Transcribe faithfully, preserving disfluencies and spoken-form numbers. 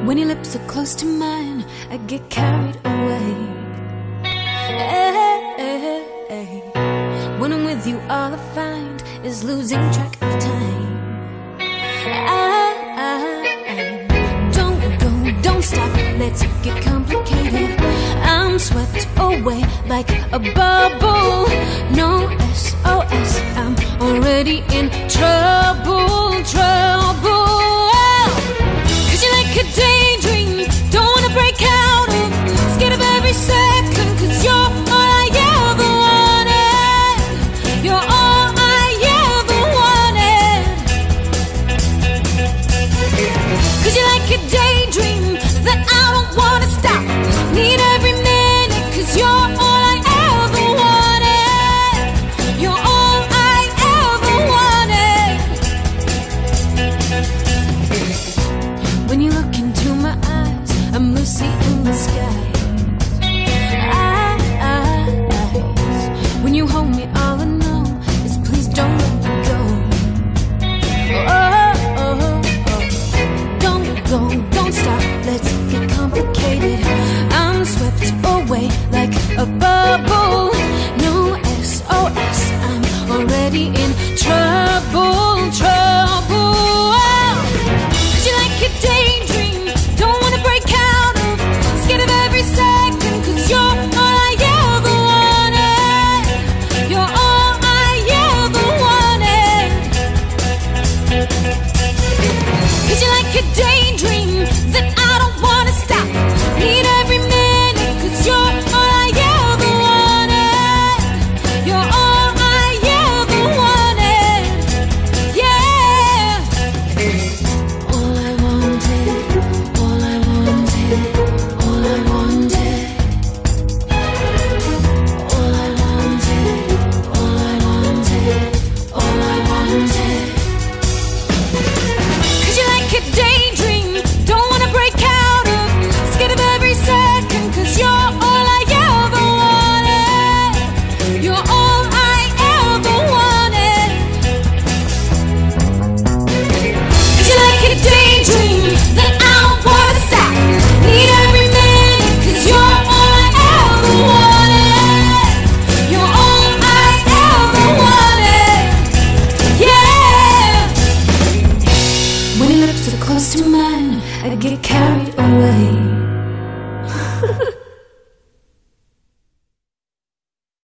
When your lips are close to mine, I get carried away. Hey, hey, hey. When I'm with you, all I find is losing track of time. I, I, I don't go, don't stop, let's get complicated. I'm swept away like a bubble. No S O S, I'm already in trouble, trouble.